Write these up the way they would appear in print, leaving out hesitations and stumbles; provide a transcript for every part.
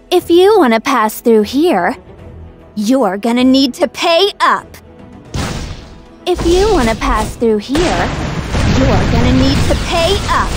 If you want to pass through here, you're gonna need to pay up. If you want to pass through here, you're gonna need to pay up.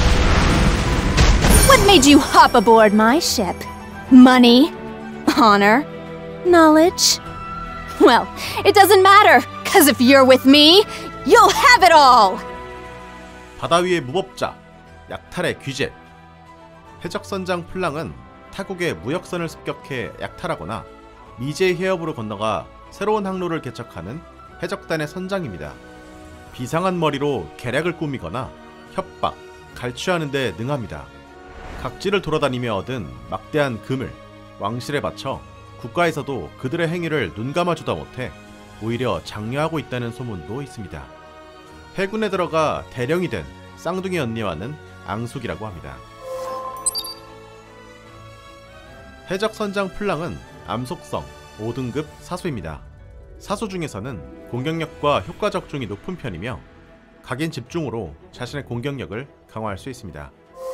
What made you hop aboard my ship? Money? Honor? Knowledge? Well, it doesn't matter, 'cause if you're with me, you'll have it all! 바다 위의 무법자, 약탈의 귀재. 해적선장 플랑은 타국의 무역선을 습격해 약탈하거나 미제의 해협으로 건너가 새로운 항로를 개척하는 해적단의 선장입니다. 비상한 머리로 계략을 꾸미거나 협박, 갈취하는 데 능합니다. 각지를 돌아다니며 얻은 막대한 금을 왕실에 바쳐 국가에서도 그들의 행위를 눈감아주다 못해 오히려 장려하고 있다는 소문도 있습니다. 해군에 들어가 대령이 된 쌍둥이 언니와는 앙숙이라고 합니다. 해적선장 플랑은 암속성 5등급 사수입니다. 사수 중에서는 공격력과 효과 적중이 높은 편이며 각인 집중으로 자신의 공격력을 강화할 수 있습니다.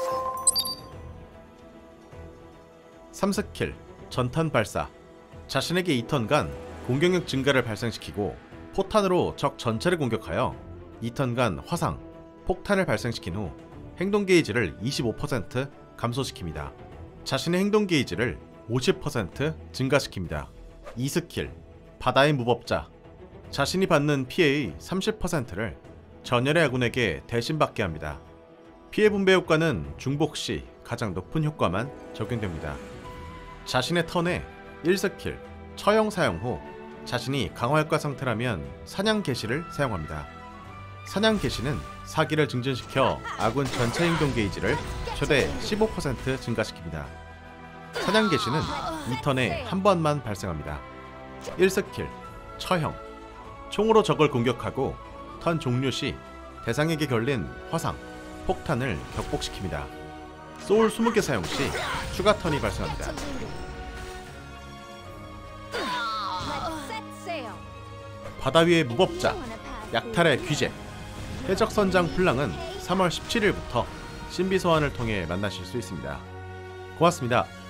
3스킬 전탄 발사. 자신에게 2턴간 공격력 증가를 발생시키고 포탄으로 적 전체를 공격하여 2턴간 화상, 폭탄을 발생시킨 후 행동 게이지를 25% 감소시킵니다. 자신의 행동 게이지를 50% 증가시킵니다. 2스킬 바다의 무법자. 자신이 받는 피해의 30%를 전열의 아군에게 대신 받게 합니다. 피해 분배 효과는 중복 시 가장 높은 효과만 적용됩니다. 자신의 턴에 1스킬 처형 사용 후 자신이 강화 효과 상태라면 사냥 개시를 사용합니다. 사냥 개시는 사기를 증진시켜 아군 전체 행동 게이지를 최대 15% 증가시킵니다. 사냥 개시는 2턴에 한 번만 발생합니다. 1스킬 처형. 총으로 적을 공격하고 턴 종료 시 대상에게 걸린 화상, 폭탄을 격복시킵니다. 소울 20개 사용 시 추가 턴이 발생합니다. 바다 위의 무법자, 약탈의 귀재. 해적선장 플랑은 3월 17일부터 신비 소환을 통해 만나실 수 있습니다. 고맙습니다.